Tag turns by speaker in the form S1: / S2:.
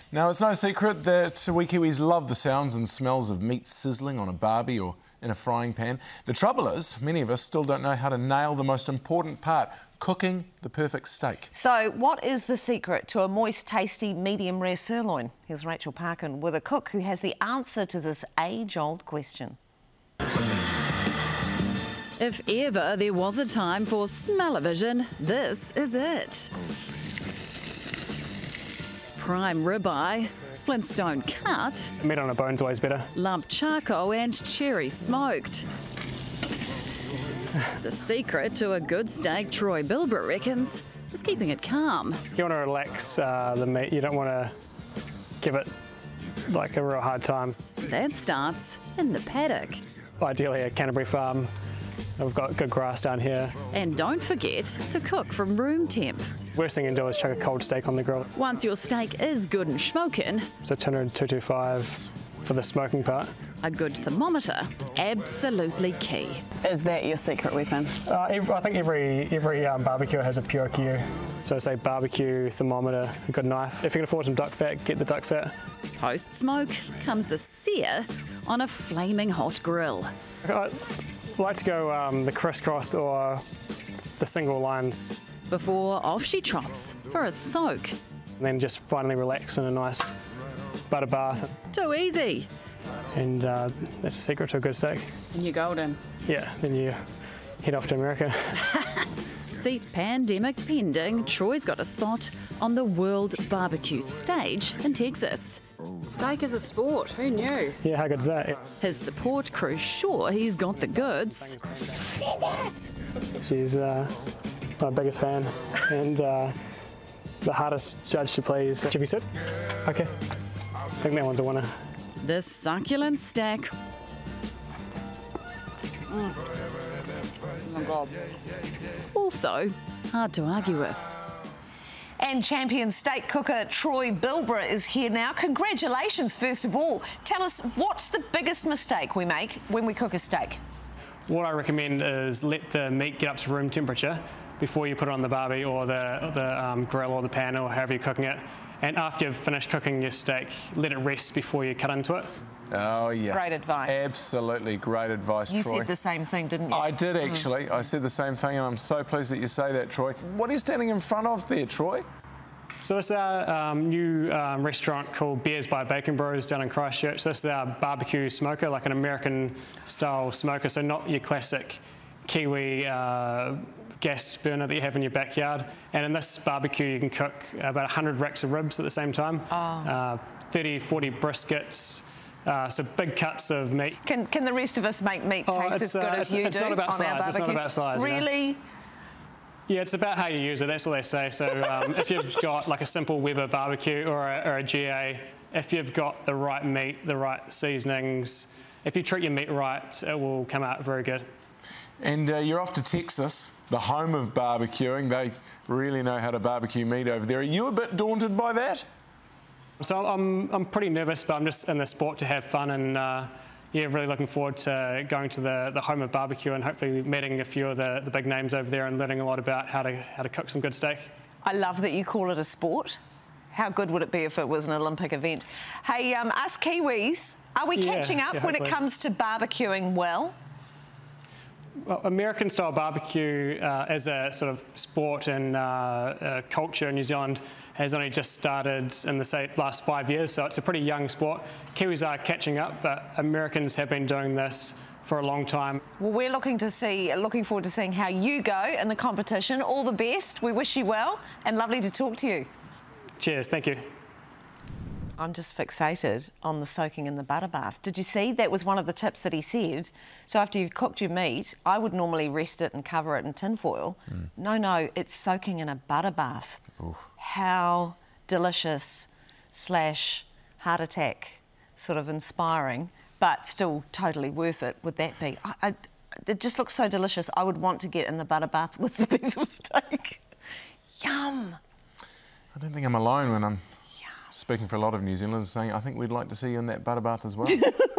S1: Now, it's no secret that we Kiwis love the sounds and smells of meat sizzling on a barbie or in a frying pan. The trouble is, many of us still don't know how to nail the most important part, cooking the perfect steak.
S2: So, what is the secret to a moist, tasty, medium rare sirloin? Here's Rachel Parkin with a cook who has the answer to this age-old question.
S3: If ever there was a time for smell-o-vision, this is it. Prime ribeye, Flintstone cut,
S4: meat on a bone's always better.
S3: lump charcoal and cherry smoked. The secret to a good steak, Troy Bilbrough reckons, is keeping it calm.
S4: You want to relax the meat, you don't want to give it like a real hard time.
S3: That starts in the paddock.
S4: Ideally a Canterbury farm. We've got good grass down here.
S3: And don't forget to cook from room temp.
S4: Worst thing you can do is chuck a cold steak on the grill.
S3: Once your steak is good and smoking,
S4: So 200, 225 for the smoking part.
S3: a good thermometer, absolutely key.
S5: Is that your secret weapon?
S4: I think every barbecue has a pure cue. So say barbecue, thermometer, a good knife. If you can afford some duck fat, get the duck fat.
S3: Post-smoke comes the sear on a flaming hot grill.
S4: I like to go the crisscross or the single lines.
S3: Before off she trots for a soak.
S4: And then just finally relax in a nice butter bath.
S3: Too easy.
S4: And that's the secret to a good steak.
S5: And you're golden.
S4: Yeah, then you head off to America.
S3: See, pandemic pending, Troy's got a spot on the World Barbecue stage in Texas.
S5: Steak is a sport, who knew?
S4: Yeah, how good is that?
S3: His support crew's sure he's got the goods.
S4: She's my biggest fan and the hardest judge to please. Should we sit? Okay. I think that one's a winner.
S3: This succulent stack
S5: Oh my God.
S3: also hard to argue with.
S2: And champion steak cooker Troy Bilbrough is here now. Congratulations, first of all. Tell us, what's the biggest mistake we make when we cook a steak?
S4: What I recommend is let the meat get up to room temperature before you put it on the barbie or the grill or the pan or however you're cooking it. And after you've finished cooking your steak, let it rest before you cut into it.
S1: Oh, yeah.
S2: Great advice.
S1: Absolutely great advice,
S2: You
S1: Troy.
S2: said the same thing, didn't you?
S1: I did, actually. I said the same thing, and I'm so pleased that you say that, Troy. What are you standing in front of there, Troy?
S4: So this is our new restaurant called Beers by Bacon Bros down in Christchurch. So this is our barbecue smoker, like an American-style smoker, so not your classic Kiwi gas burner that you have in your backyard. And in this barbecue, you can cook about 100 racks of ribs at the same time, 30, 40 briskets, so big cuts of meat.
S2: Can the rest of us make meat taste as good as you do
S4: not about
S2: on
S4: size.
S2: our barbecues?
S4: It's not about size.
S2: Really?
S4: You know? Yeah, it's about how you use it, that's what they say. So if you've got like a simple Weber barbecue or a GA, if you've got the right meat, the right seasonings, if you treat your meat right, it will come out very good. And
S1: You're off to Texas, the home of barbecuing. They really know how to barbecue meat over there. Are you a bit daunted by that?
S4: So I'm pretty nervous, but I'm just in the sport to have fun and yeah, really looking forward to going to the home of barbecue and hopefully meeting a few of the big names over there and learning a lot about how to cook some good steak.
S2: I love that you call it a sport. How good would it be if it was an Olympic event? Hey, us Kiwis, are we catching up when it comes to barbecuing well?
S4: Well, American-style barbecue as a sort of sport and culture in New Zealand has only just started in the last 5 years, so it's a pretty young sport. Kiwis are catching up, but Americans have been doing this for a long time.
S2: Well, we're looking forward to seeing how you go in the competition. All the best. We wish you well, and lovely to talk to you.
S4: Cheers, thank you.
S2: I'm just fixated on the soaking in the butter bath. Did you see? That was one of the tips that he said. So after you've cooked your meat, I would normally rest it and cover it in tin foil. No, it's soaking in a butter bath.
S1: Oof.
S2: How delicious / heart attack sort of inspiring, but still totally worth it would that be? It just looks so delicious. I would want to get in the butter bath with the piece of steak. Yum.
S1: I don't think I'm alone when I'm speaking for a lot of New Zealanders saying I think we'd like to see you in that butter bath as well.